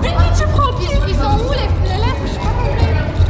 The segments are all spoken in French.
tu prends qui? Ils sont où les lettres? Je suis pas compris.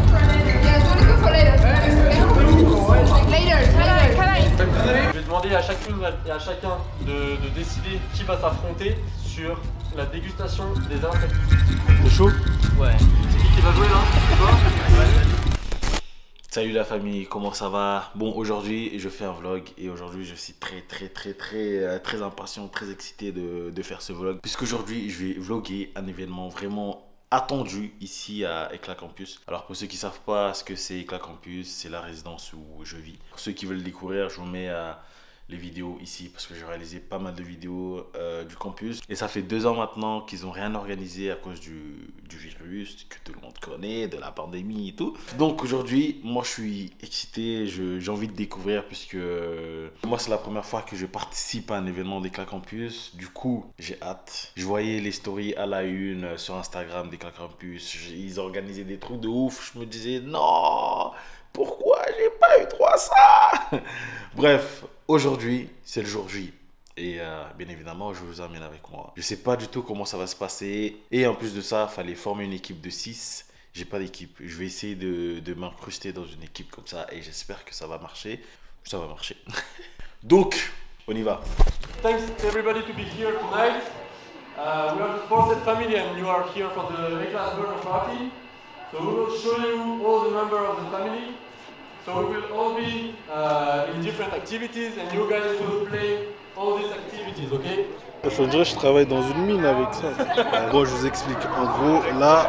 Je vais demander à chacune et à chacun de décider qui va s'affronter sur la dégustation des insectes. T'es chaud? Ouais. C'est qui va jouer là? C'est toi? Salut la famille, comment ça va? Bon, aujourd'hui je fais un vlog et aujourd'hui je suis très impatient, très excité de faire ce vlog. Puisqu'aujourd'hui je vais vlogger un événement vraiment attendu ici à Éclat Campus. Alors pour ceux qui ne savent pas ce que c'est Éclat Campus, c'est la résidence où je vis. Pour ceux qui veulent le découvrir, je vous mets les vidéos ici parce que j'ai réalisé pas mal de vidéos du campus. Et ça fait 2 ans maintenant qu'ils n'ont rien organisé à cause du virus que tout le monde connaît, de la pandémie et tout. Donc aujourd'hui, moi je suis excité, j'ai envie de découvrir puisque moi c'est la première fois que je participe à un événement d'Éclat Campus. Du coup, j'ai hâte. Je voyais les stories à la une sur Instagram d'Éclat Campus. Ils organisaient des trucs de ouf. Je me disais non, pourquoi j'ai pas eu droit à ça? Bref, aujourd'hui, c'est le jour J. Et bien évidemment, je vous emmène avec moi. Je sais pas du tout comment ça va se passer. Et en plus de ça, il fallait former une équipe de 6. J'ai pas d'équipe. Je vais essayer de m'incruster dans une équipe comme ça. Et j'espère que ça va marcher. Ça va marcher. Donc, on y va. Thanks everybody to be here tonight. We are the Forset family and you are here for the Éclat birthday party. So we will show you all the members of the family. So we will all be in different activities and you guys will play all these activities, okay? Je dirais que je travaille dans une mine avec ça. Bon, je vous explique. En gros, là,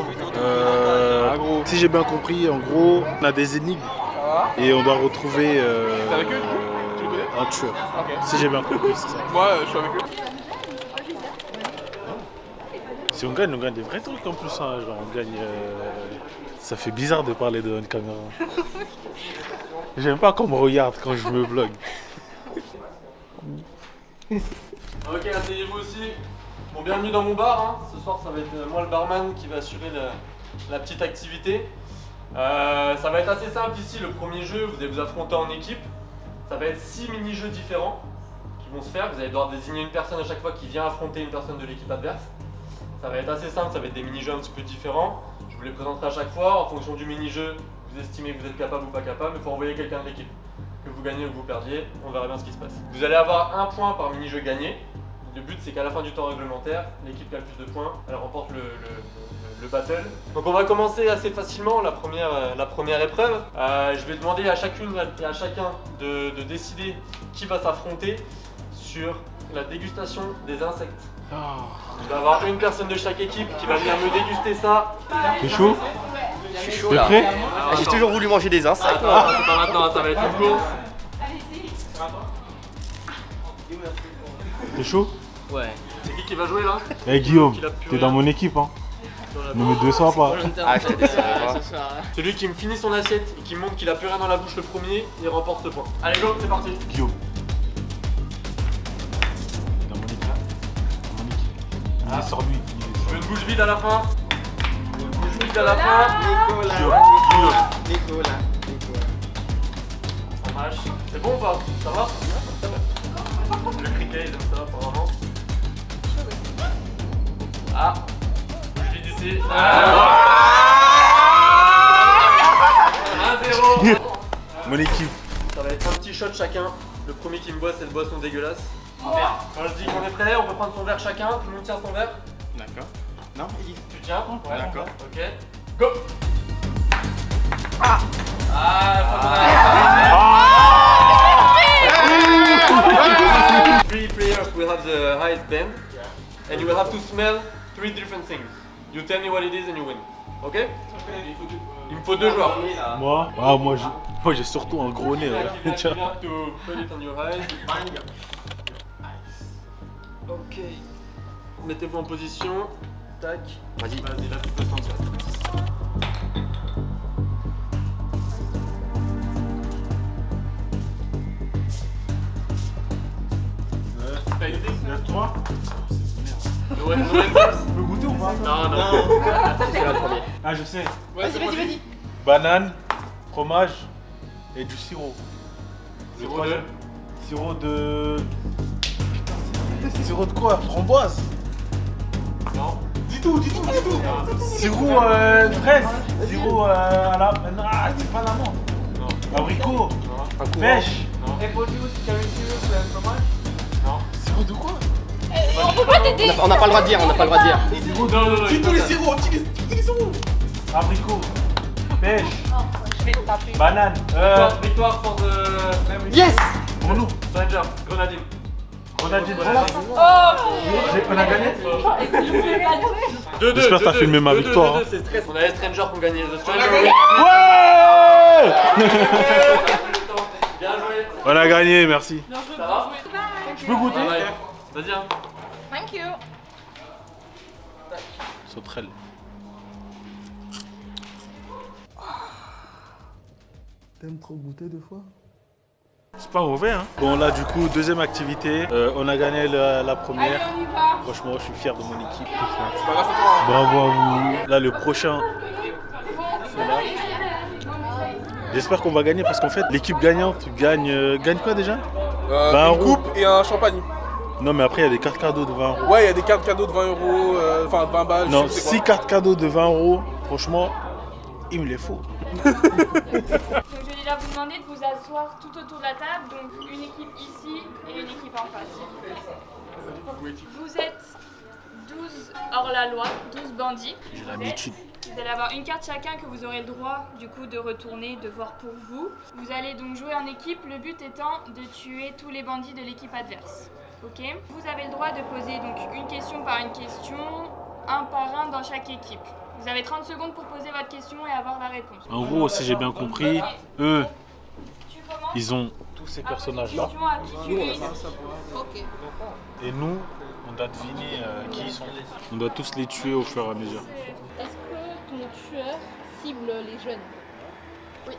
si j'ai bien compris, en gros, on a des énigmes et on doit retrouver un tueur. Okay. Si j'ai bien compris, c'est ça. Moi, je suis avec eux. Si on gagne des vrais trucs en plus. Hein. Genre, on gagne. Ça fait bizarre de parler devant une caméra. J'aime pas qu'on me regarde quand je me vlog. Ok, asseyez-vous aussi. Bon, bienvenue dans mon bar. Hein. Ce soir, ça va être moi le barman qui va assurer la petite activité. Ça va être assez simple ici. Le premier jeu, vous allez vous affronter en équipe. Ça va être 6 mini-jeux différents qui vont se faire. Vous allez devoir désigner une personne à chaque fois qui vient affronter une personne de l'équipe adverse. Ça va être assez simple, ça va être des mini-jeux un petit peu différents. Je vous les présenterai à chaque fois. En fonction du mini-jeu, vous estimez que vous êtes capable ou pas capable. Il faut envoyer quelqu'un de l'équipe. Que vous gagnez ou que vous perdiez, on verra bien ce qui se passe. Vous allez avoir 1 point par mini-jeu gagné. Le but, c'est qu'à la fin du temps réglementaire, l'équipe qui a le plus de points, elle remporte le battle. Donc on va commencer assez facilement la première épreuve. Je vais demander à chacune et à chacun de décider qui va s'affronter sur la dégustation des insectes. Il va y avoir une personne de chaque équipe qui va venir me déguster ça. T'es chaud? Je suis chaud là. J'ai toujours voulu manger des insectes. C'est pas maintenant, ça va être une course. T'es chaud? Ouais. C'est qui va jouer là? Eh Guillaume, t'es dans mon équipe hein. Ne me déçois pas. Ah, je te déçois pas. Celui qui me finit son assiette et qui me montre qu'il a plus rien dans la bouche le premier, il remporte ce point. Allez go, c'est parti. Guillaume. Dans mon équipe. Dans mon équipe. Il est sur lui. Je veux une bouche vide à la fin. Une bouche vide à la fin. Nicolas. Fromage. C'est bon ou pas? Ça va? Le criquet, il aime ça apparemment. Ah, bouche vide ici. 1-0. Mon équipe. Ça va être un petit shot chacun. Le premier qui me boit, c'est le boisson dégueulasse. Quand je dis qu'on est prêt, on peut prendre son verre chacun. Tout le monde tient son verre. D'accord. Non, il dit. Tu tiens? Ouais, D'accord. Ok. Go! Three players will have the highest band, and you will have to smell 3 different things. You tell me what it is and you win. Ok? Il me faut 2 joueurs. Moi j'ai surtout un gros nez. You have to put it on your eyes. Ok. Mettez-vous en position. Tac. Vas-y, là tu peux sentir. T'as une idée? 9-3. Ouais, first. Tu peux goûter ou pas? Non. C'est la première. Ah je sais. Vas-y. Banane, fromage et du sirop. Sirop de? Sirop de... Putain, sirop de quoi? Framboise? Non. Sirop fraise. Sirop à la... Ah, c'est pas l'amande. Abricot. Pêche. Sirop de quoi? On peut pas t'aider. On n'a pas le droit de dire, on n'a pas le droit de dire. Dis tous les sirops, dis les sirops. Abricot. Pêche. Banane. Victoire pour de... Yes! Pour nous. Stranger, grenadine. Grenadine. Oh. On a gagné. 2-2. J'espère que t'as filmé ma victoire, hein. C'est stress. On a les Strangers qui ont gagné. The Stranger. Ouais! Bien joué. On a gagné, merci. Ça va? Je peux goûter? Vas-y, hein. Thank you. Sauterelle. T'aimes trop goûter deux fois? C'est pas mauvais, hein. Bon, là, du coup, deuxième activité. On a gagné la première. Allez, on y va. Franchement, je suis fier de mon équipe. Bravo à vous. Là, le prochain, c'est là. J'espère qu'on va gagner parce qu'en fait, l'équipe gagnante gagne quoi déjà? 20 Une coupe et un champagne. Non, mais après, il y a des cartes cadeaux de 20 euros. Ouais, il y a des cartes cadeaux de 20 euros, enfin 20 balles. Non, je sais 6 cartes cadeaux de 20 euros, franchement, il me les faut. Donc je vais déjà vous demander de vous asseoir tout autour de la table, donc une équipe ici et une équipe en face. Vous êtes 12 hors la loi, 12 bandits. J'ai l'habitude. Vous allez avoir une carte chacun que vous aurez le droit du coup de retourner, de voir pour vous. Vous allez donc jouer en équipe, le but étant de tuer tous les bandits de l'équipe adverse. Ok. Vous avez le droit de poser donc une question par une question, un par un dans chaque équipe. Vous avez 30 secondes pour poser votre question et avoir la réponse. En gros, si j'ai bien compris, eux, Tu commences. ils ont tous ces personnages-là. Question à qui tu es. Ok. Et nous, on doit deviner qui ils sont. On doit tous les tuer au fur et à mesure. Est-ce que ton tueur cible les jeunes? Oui.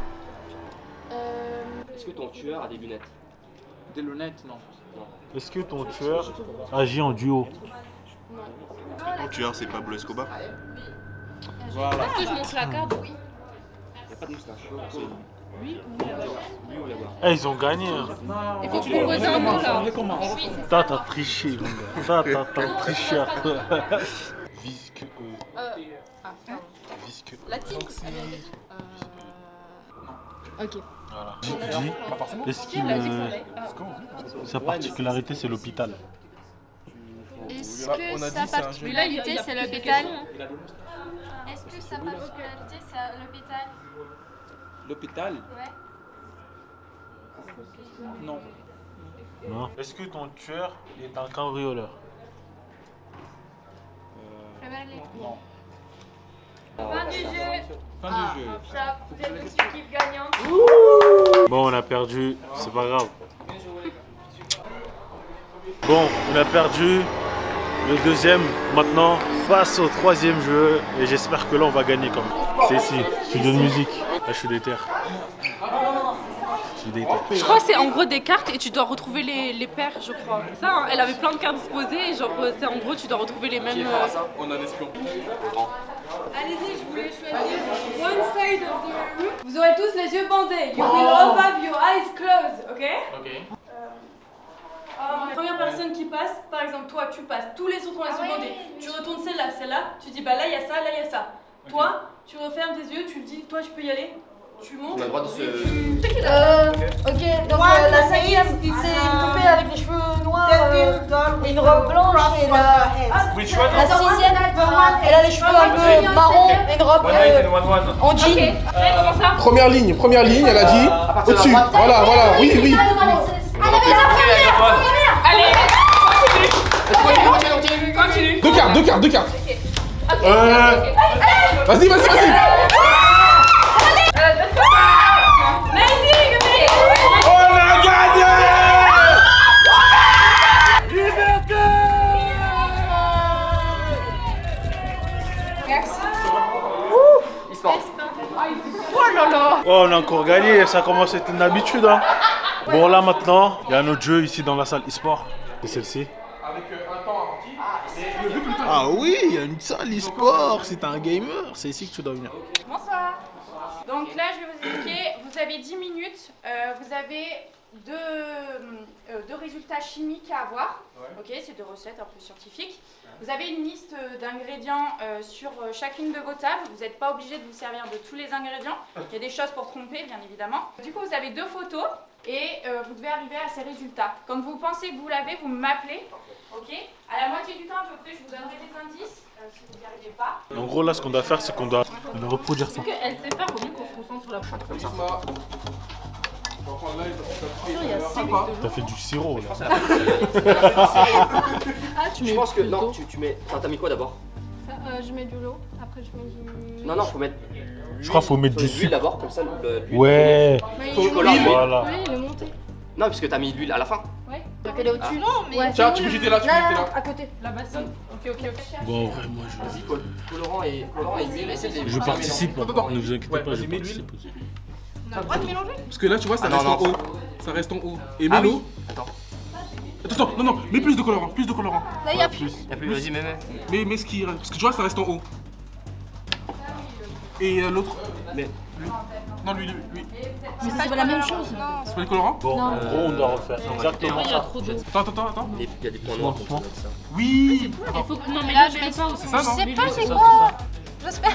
Est-ce que ton tueur a des lunettes? Des lunettes, non. Est-ce que ton tueur agit en duo? Ton tueur, c'est Pablo Escobar? Est-ce que je montre la carte? Oui. Il n'y a pas de moustache. Oui ou Oui ou là-bas. Eh, ils ont gagné. Hein. il faut que tu proposes un mot là. T'as triché, mon gars. T'as triché à toi. Visque Visque Latine. Ok. Voilà. Dis, est-ce qu'il sa particularité, c'est l'hôpital? Est-ce On a que dit, sa c'est un jeu. particularité c'est l'hôpital? Est-ce que sa particularité c'est l'hôpital? L'hôpital? Ouais. Non. Non. Est-ce que ton tueur est un cambrioleur? Non. Fin du jeu. Fin du jeu. Ça, vous êtes une équipe gagnante. Bon, on a perdu, c'est pas grave. Bon, on a perdu le deuxième. Maintenant, on passe au troisième jeu et j'espère que là on va gagner quand même. C'est ici, studio de musique. Là, je suis déter. Je crois que c'est en gros des cartes et tu dois retrouver les paires, je crois. Ça, hein, elle avait plein de cartes disposées et genre, c'est en gros, tu dois retrouver les mêmes. On a un espion. Allez-y, je voulais choisir one side of the room. Vous aurez tous les yeux bandés. You will all have your eyes closed, ok? Ok. Première personne qui passe, par exemple toi tu passes, tous les autres ont les yeux bandés. Tu retournes celle-là, tu dis bah là il y a ça, là il y a ça. Toi, tu refermes tes yeux, tu te dis toi je peux y aller. Tu montes. On a le droit de se. Ok, donc la cinquième, c'est une poupée avec les cheveux noirs et une robe blanche. Et la sixième, elle a les cheveux un peu marron et une robe en jean. Première ligne, elle a dit au-dessus. Voilà, voilà, oui, oui. Allez, continue. Deux cartes. Vas-y. On a gagné! Oh, on a encore gagné, ça commence à être une habitude. Hein. Bon, là maintenant, il y a un autre jeu ici dans la salle e-sport. C'est celle-ci. Ah oui, il y a une salle e-sport, c'est un gamer, c'est ici que tu dois venir. Bonsoir. Donc là, je vais vous expliquer. Vous avez 10 minutes. Vous avez deux résultats chimiques à avoir. Ok, c'est 2 recettes un peu scientifiques. Vous avez une liste d'ingrédients sur chacune de vos tables. Vous n'êtes pas obligé de vous servir de tous les ingrédients. Il y a des choses pour tromper, bien évidemment. Du coup, vous avez 2 photos et vous devez arriver à ces résultats. Quand vous pensez que vous l'avez, vous m'appelez. Ok. À la moitié du temps, à peu près, je vous donnerai des indices si vous n'y arrivez pas. En gros, là, ce qu'on doit faire, c'est qu'on doit reproduire ça. Elle sait faire, vaut mieux qu'on se concentre sur la prochaine. T'as fait du sirop, là. Je pense que non, tu mets. T'as mis quoi d'abord? Je mets du lot, après je mets du... Non, faut mettre. Je crois qu'il faut mettre du l'huile sucre. d'abord, comme ça. Ouais. Voilà. Oui, il est monté. Non, puisque t'as mis l'huile à la fin. Ouais. Donc elle est au-dessus. Non, mais... Ouais. Tiens, tu peux jeter là, tu peux jeter là. À côté. La bassine. Ok. Bon, en vrai, moi, Vas-y, colorant et l'huile, essaie de les. je participe. Attends. Ne vous inquiétez Ouais, pas, je vas-y, mets l'huile. participe aussi. On a le droit de mélanger? Parce que là, tu vois, ça Ah, reste non, en non. haut. Ça reste en haut. Et Ah mets oui. l'eau. Attends. Attends, non, mets plus de colorant, plus de colorant. Là, il y a plus. Y'a plus, vas-y, mets. Mais ce qui reste. Parce que tu vois, ça reste en haut. Et l'autre. Mais. Non, lui. Mais c'est pas la même chose. C'est pas les colorants? Bon, en gros, on doit refaire exactement Il y a ça. trop d'eau. Attends. Il y a des points noirs comme ça. Oui. Non, mais là, je mets pas aussi. C'est ça, non? Je sais pas, c'est ça, quoi? J'espère.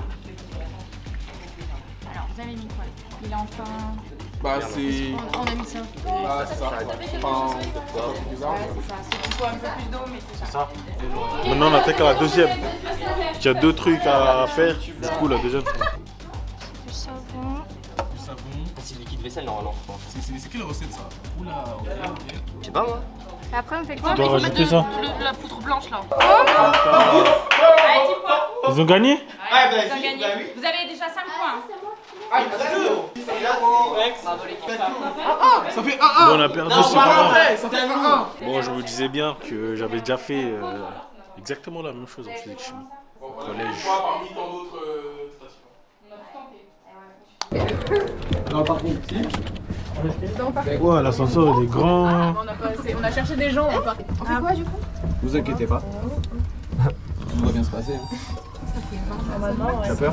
Alors, vous avez mis quoi? Il est en pain. Bah, c'est. On a mis ça. Ah, c'est ça. Enfin, c'est bizarre. Ouais, c'est ça. C'est qu'il faut un peu plus d'eau, mais c'est ça. Maintenant, on attaque à la deuxième. Il y a 2 trucs à faire. Du coup, la deuxième, c'est. Du savon. Du savon. C'est liquide vaisselle normalement. C'est quelle recette ça? Oula, ok. Je sais pas moi. Et après, on fait quoi? Tu dois rajouter ça. La poudre blanche, là. Allez, 10 points. Ils ont gagné? Vous avez gagné. Vous avez déjà 5 points. Ça fait 1-1. Bon, on a perdu, Non, c'est pas pas grave. vrai, ça fait 1-1. Bon, je me disais bien que j'avais déjà fait exactement la même chose en physique chimie. Au collège. Parmi tant d'autres Ouais, l'ascenseur il est grand. On a cherché des gens, on va pas. On fait quoi du coup? Vous inquiétez pas. Tout va bien se passer. T'as peur?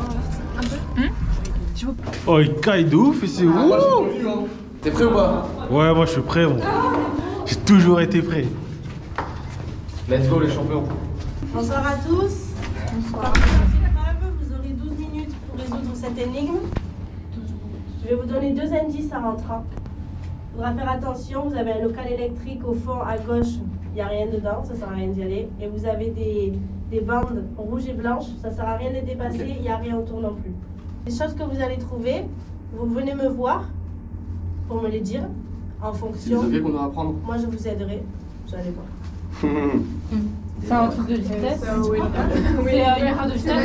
Oh, il caille de ouf et c'est où? T'es prêt ou pas? Ouais, moi je suis prêt, moi. J'ai toujours été prêt. Let's go les champions. Bonsoir à tous. Bonsoir. Vous aurez 12 minutes pour résoudre cette énigme. Je vais vous donner 2 indices en rentrant. Il faudra faire attention, vous avez un local électrique au fond à gauche, il n'y a rien dedans, ça ne sert à rien d'y aller. Et vous avez des bandes rouges et blanches, ça ne sert à rien de les dépasser, il n'y a rien autour non plus. Les choses que vous allez trouver, vous venez me voir pour me les dire en fonction. C'est des objets qu'on doit apprendre. Moi je vous aiderai, vous allez voir. C'est un truc de vitesse. Oui, une erreur de vitesse.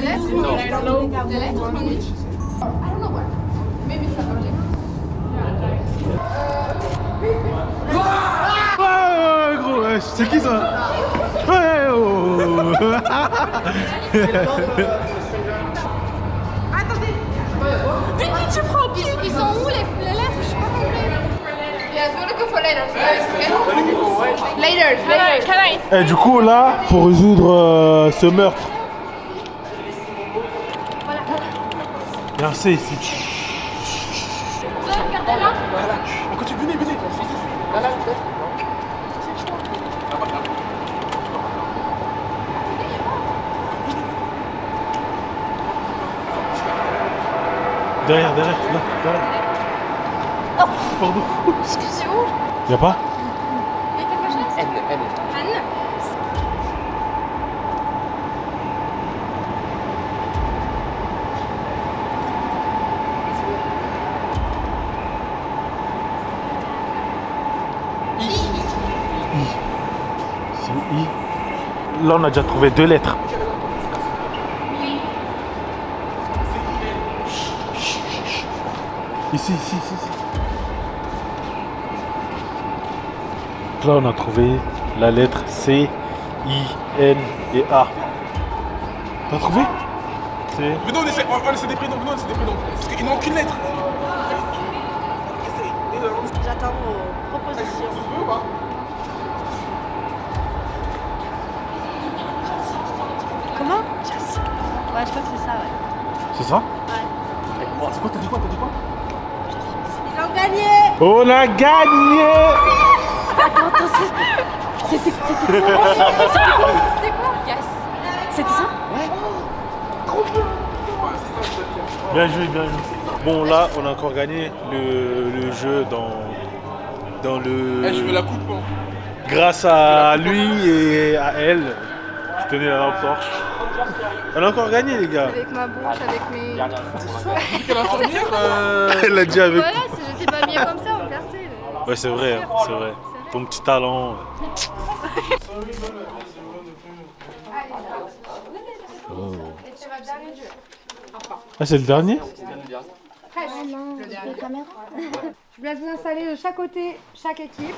Ouais, gros, ouais, c'est qui ça? Ouais, oh. Attendez. Vite, tu prends au pied. Ils sont où les lettres? Je suis pas compris. Yes, we're looking for letters. Later. Can I? Et du coup, là, faut résoudre ce meurtre. Viens, c'est ici. Regardez là. On continue, venez. Là, peut-être. Derrière, là, derrière. Oh. Pardon. C'est où? Y'a pas? Il y a quelque chose? N. Anne. C'est I. Là, on a déjà trouvé 2 lettres. Ici. Là, on a trouvé la lettre C, I, N et A. T'as trouvé? C'est... Venons, on essaie des prénoms, Parce qu'il n'y a aucune lettre. J'attends vos propositions. Comment? Ouais, je crois que c'est ça, ouais. C'est ça? Ouais. C'est quoi, t'as dit quoi? Ils ont gagné. On a gagné. Attends, c'était quoi? C'était quoi? Yes. C'était ça? Ouais. Bien joué, bien joué. Bon, là, on a encore gagné le jeu dans le... Je veux la coupe. Hein. Grâce à lui et à elle, qui tenait la lampe torche. On a encore gagné, les gars. Avec ma bouche, avec mes... Quelle infirmière Elle a dit avec... Voilà, si j'étais pas bien comme ça, on perdait. Ouais, c'est vrai, hein, c'est vrai. Ton petit talent. Oh. Et tu vas bien réduire. Enfin. Ah, c'est le dernier? Presque. Le dernier. Je vous laisse vous installer de chaque côté, chaque équipe.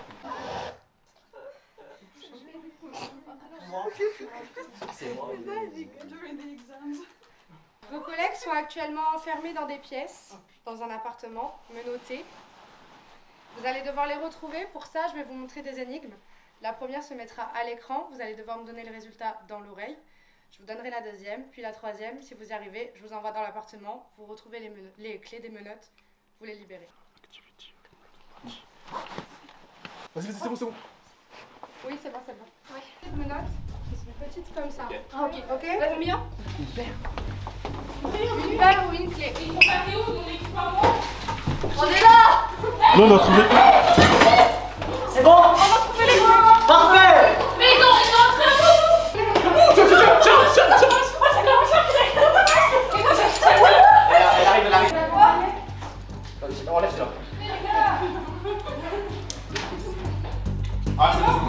Vos collègues sont actuellement enfermés dans des pièces, dans un appartement, menottés. Vous allez devoir les retrouver. Pour ça, je vais vous montrer des énigmes. La première se mettra à l'écran. Vous allez devoir me donner le résultat dans l'oreille. Je vous donnerai la deuxième, puis la troisième. Si vous y arrivez, je vous envoie dans l'appartement. Vous retrouvez les clés des menottes. Vous les libérez. Vas-y, c'est bon, c'est bon. Oui, c'est bon, c'est bon. Oui. Les menottes, qui sont petites comme ça. Ah, ok. Ok. Combien? Une bague ou une clé. Il faut passer où mon équipement? On est là. Non, on a trouvé. C'est bon. On va trouver les grands. Parfait. Mais ils ont entré à vous. Elle arrive. Enlève ça. Ah, c'est bon.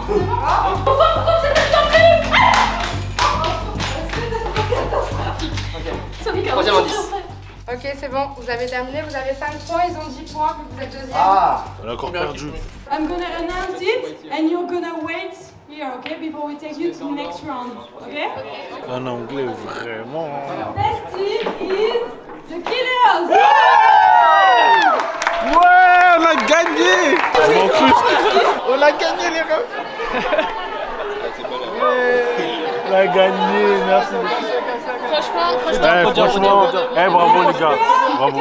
Troisième indice. Ok, c'est bon, vous avez terminé, vous avez 5 points, ils ont 10 points, vu que vous êtes deuxième. Ah. On a encore perdu. I'm gonna announce it and you're gonna wait here, okay? Before we take you to the next round, okay? En anglais, vraiment. Next team is the Killers! Ouais, on a gagné. Je m'en cruche. On a gagné, les gars. On a gagné, merci. Franchement, bravo les gars. Bravo.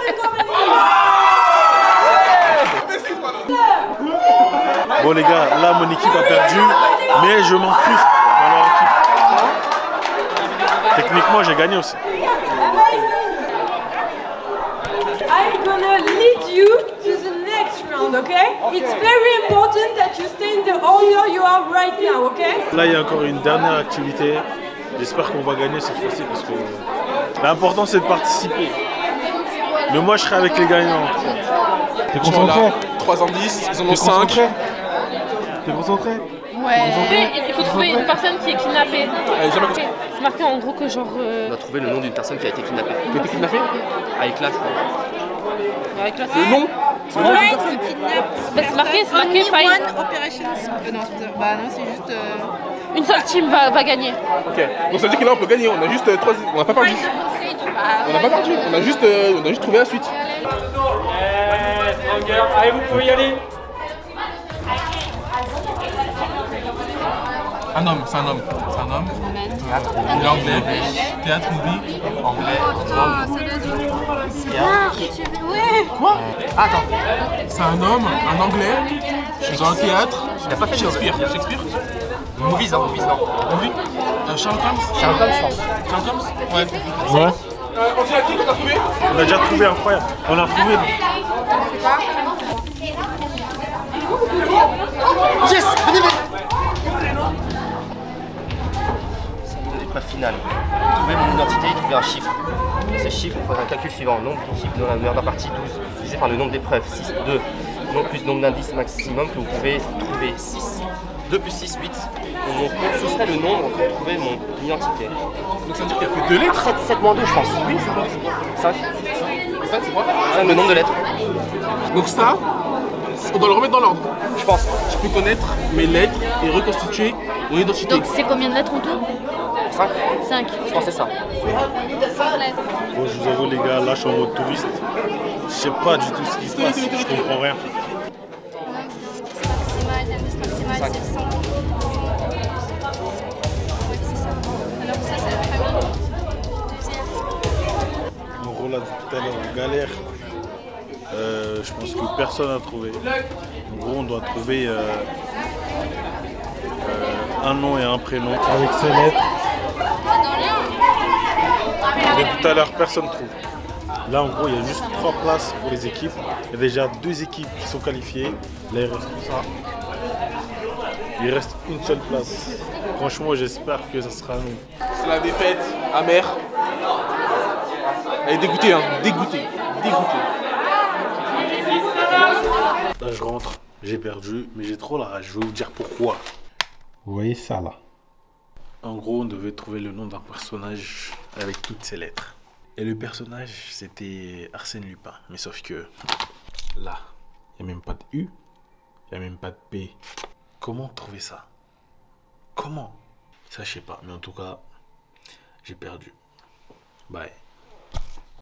Bon les gars, là mon équipe a perdu, mais je m'en cruche dans leur équipe. Techniquement, j'ai gagné aussi. I'm gonna lead you to the next round, okay? It's very important that you stay in the order you are right now, okay? Là, il y a encore une dernière activité. J'espère qu'on va gagner cette fois-ci parce que l'important c'est de participer. Mais moi, je serai avec les gagnants. T'es concentré? 3 en 10, ils en ont 5. T'es concentré? Ouais. Il faut trouver une personne qui est kidnappée. C'est marqué en gros que genre... On a trouvé le nom d'une personne qui a été kidnappée. Qui a été kidnappée? Avec là, je crois. Avec la Le nom? Ouais, c'est marqué Fine. Non, bah non, c'est juste... Une seule team va gagner. Ok, donc ça veut dire que là on peut gagner, on a juste 3... On n'a pas perdu. On n'a pas perdu, on a juste trouvé la suite. Allez, vous pouvez y aller. Un homme, c'est un homme. C'est un homme. Il est anglais. Théâtre, movie. Anglais. Quoi? Attends. C'est un homme, un anglais. Dans un théâtre. Il a pas fait Shakespeare. Shakespeare. Movies, hein, Movies, non. Movie. Sherlock Holmes. Sherlock Holmes, je pense. Sherlock Holmes? Ouais. Ouais. On dit à qui qu'on a trouvé? On a déjà trouvé, incroyable. On a trouvé. Yes! Venez vite! C'est l'épreuve finale. Trouver mon identité et trouver un chiffre. Ce chiffre, il faut un calcul suivant. Nombre de chiffres dans la première partie 12, divisé par le nombre d'épreuves, 6, 2. Non plus nombre d'indices maximum que vous pouvez trouver 6. 2 plus 6, 8. Ce serait le nombre pour trouver mon identité. Donc ça veut dire qu'il y a que 2 lettres? 7 moins 2, je pense. Oui, 5. 5, c'est quoi? 5, le nombre de lettres. Donc ça, on doit le remettre dans l'ordre. Je pense. Je peux connaître mes lettres et reconstituer mon identité. Donc c'est combien de lettres en tout? 5. 5. Je pense que c'est ça. 5 lettres. Bon, je vous avoue les gars, là je suis en mode touriste. Je sais pas du tout ce qui se passe, je comprends rien. On roule tout à l'heure, on galère. Je je pense que personne n'a trouvé. En gros, on doit trouver un nom et un prénom avec ces lettres. Et tout à l'heure, personne ne trouve. Là, en gros, il y a juste 3 places pour les équipes. Il y a déjà 2 équipes qui sont qualifiées. Là, il reste tout ça. Il reste une seule place. Franchement, j'espère que ça sera nous. C'est la défaite amère. Elle est dégoûtée, hein. Dégoûtée. Dégoûtée. Là, je rentre. J'ai perdu, mais j'ai trop la rage. Je vais vous dire pourquoi. Vous voyez ça, là? En gros, on devait trouver le nom d'un personnage avec toutes ces lettres. Et le personnage, c'était Arsène Lupin. Mais sauf que là, il n'y a même pas de U, il n'y a même pas de P. Comment trouver ça? Comment? Ça, je sais pas. Mais en tout cas, j'ai perdu. Bye.